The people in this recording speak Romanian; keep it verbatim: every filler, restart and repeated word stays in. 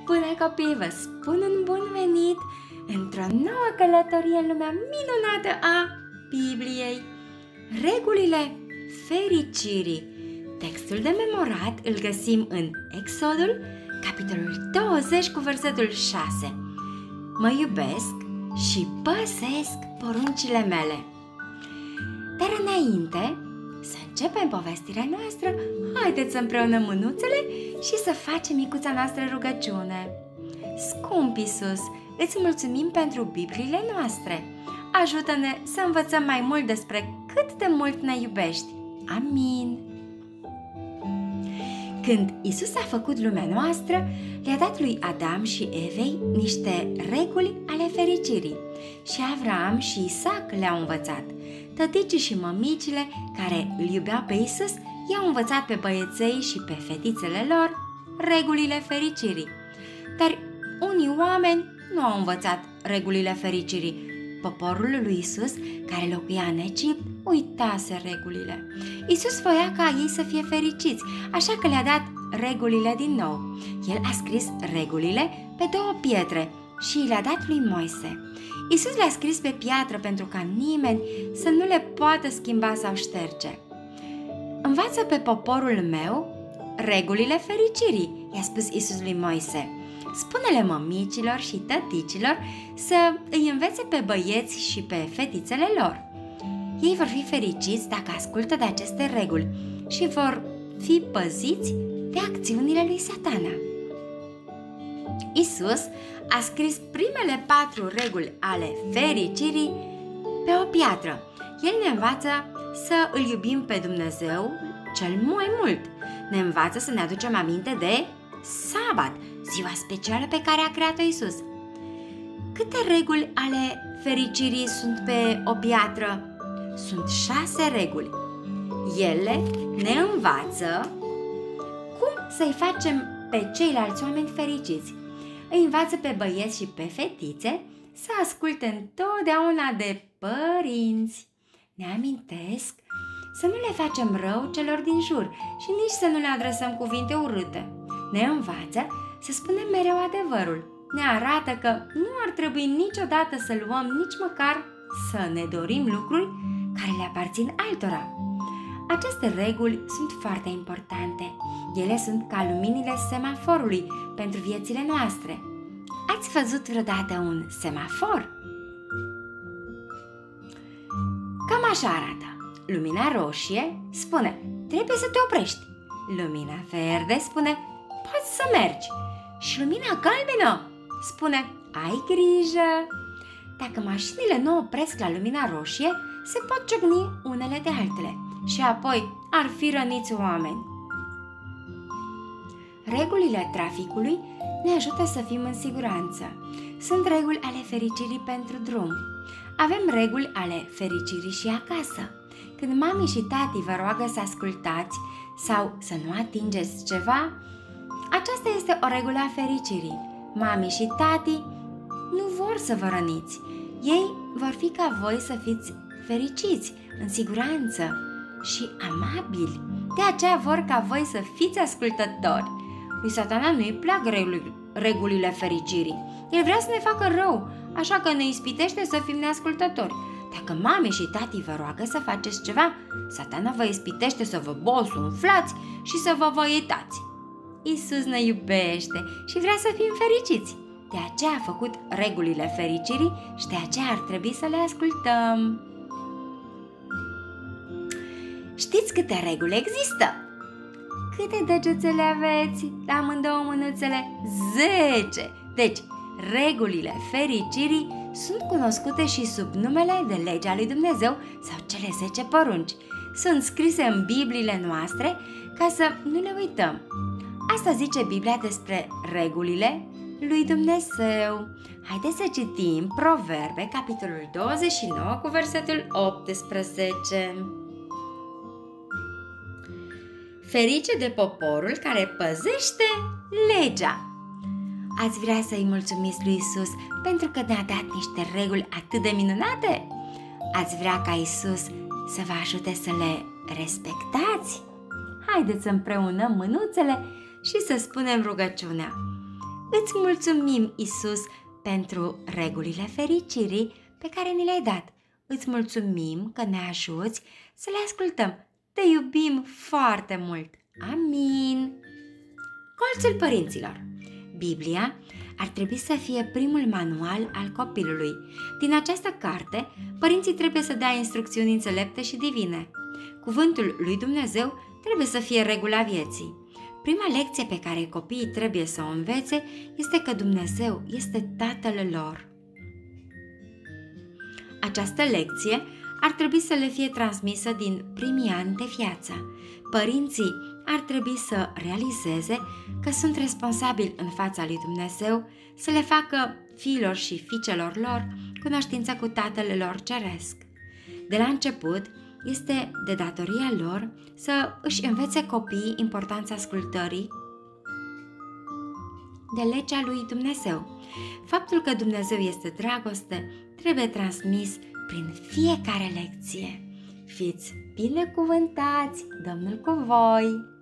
Bună copii, vă spun un bun venit într-o nouă călătorie în lumea minunată a Bibliei. Regulile fericirii. Textul de memorat îl găsim în Exodul, capitolul douăzeci cu versetul șase. Mă iubesc și păzesc poruncile mele. Dar înainte să începem povestirea noastră, haideți să împreunăm mânuțele și să facem micuța noastră rugăciune. Scump Iisus, îți mulțumim pentru Bibliile noastre. Ajută-ne să învățăm mai mult despre cât de mult ne iubești. Amin. Când Iisus a făcut lumea noastră, le-a dat lui Adam și Evei niște reguli ale fericirii și Avram și Isaac le-au învățat. Tăticii și mămicile care îl iubeau pe Iisus i-au învățat pe băieței și pe fetițele lor regulile fericirii. Dar unii oameni nu au învățat regulile fericirii. Poporul lui Iisus, care locuia în Egipt, uitase regulile. Iisus voia ca ei să fie fericiți, așa că le-a dat regulile din nou. El a scris regulile pe două pietre și le-a dat lui Moise. Iisus le-a scris pe piatră pentru ca nimeni să nu le poată schimba sau șterge. Învață pe poporul meu regulile fericirii, i-a spus Iisus lui Moise. Spune-le mămicilor și tăticilor să îi învețe pe băieți și pe fetițele lor. Ei vor fi fericiți dacă ascultă de aceste reguli și vor fi păziți de acțiunile lui Satana. Iisus a scris primele patru reguli ale fericirii pe o piatră. El ne învață să îl iubim pe Dumnezeu cel mai mult. Ne învață să ne aducem aminte de sabat, ziua specială pe care a creat-o Iisus. Câte reguli ale fericirii sunt pe o piatră? Sunt șase reguli. Ele ne învață cum să-i facem pe ceilalți oameni fericiți. Îi învață pe băieți și pe fetițe să asculte întotdeauna de părinți. Ne amintesc să nu le facem rău celor din jur și nici să nu le adresăm cuvinte urâte. Ne învață să spunem mereu adevărul. Ne arată că nu ar trebui niciodată să luăm nici măcar să ne dorim lucruri care le aparțin altora. Aceste reguli sunt foarte importante. Ele sunt ca luminile semaforului pentru viețile noastre. Ați văzut vreodată un semafor? Cam așa arată. Lumina roșie spune, trebuie să te oprești. Lumina verde spune, poți să mergi. Și lumina galbenă spune, ai grijă. Dacă mașinile nu opresc la lumina roșie, se pot ciocni unele de altele și apoi ar fi răniți oameni. Regulile traficului ne ajută să fim în siguranță. Sunt reguli ale fericirii pentru drum. Avem reguli ale fericirii și acasă. Când mami și tati vă roagă să ascultați sau să nu atingeți ceva, aceasta este o regulă a fericirii. Mami și tati nu vor să vă răniți. Ei vor fi ca voi să fiți fericiți, în siguranță și amabili. De aceea vor ca voi să fiți ascultători. Lui Satana nu-i plac regulile fericirii. El vrea să ne facă rău, așa că ne ispitește să fim neascultători. Dacă mami și tati vă roagă să faceți ceva, Satana vă ispitește să vă bosunflați și să vă văietați. Iisus ne iubește și vrea să fim fericiți. De aceea a făcut regulile fericirii și de aceea ar trebui să le ascultăm. Știți câte reguli există? Câte degețele aveți la amândouă mânuțele? Zece! Deci, regulile fericirii sunt cunoscute și sub numele de legea lui Dumnezeu sau cele zece porunci. Sunt scrise în Bibliile noastre ca să nu le uităm. Asta zice Biblia despre regulile lui Dumnezeu. Haideți să citim Proverbe, capitolul douăzeci și nouă, cu versetul optsprezece. Ferice de poporul care păzește legea. Ați vrea să-i mulțumiți lui Iisus pentru că ne-a dat niște reguli atât de minunate? Ați vrea ca Iisus să vă ajute să le respectați? Haideți să împreunăm mânuțele și să spunem rugăciunea. Îți mulțumim, Iisus, pentru regulile fericirii pe care ni le-ai dat. Îți mulțumim că ne ajuți să le ascultăm. Te iubim foarte mult! Amin! Colțul părinților. Biblia ar trebui să fie primul manual al copilului. Din această carte, părinții trebuie să dea instrucțiuni înțelepte și divine. Cuvântul lui Dumnezeu trebuie să fie regula vieții. Prima lecție pe care copiii trebuie să o învețe este că Dumnezeu este Tatăl lor. Această lecție ar trebui să le fie transmisă din primii ani de viață. Părinții ar trebui să realizeze că sunt responsabili în fața lui Dumnezeu să le facă fiilor și fiicelor lor cunoștință cu Tatăl lor ceresc. De la început, este de datoria lor să își învețe copiii importanța ascultării de legea lui Dumnezeu. Faptul că Dumnezeu este dragoste trebuie transmis prin fiecare lecție. Fiți binecuvântați, Domnul cu voi!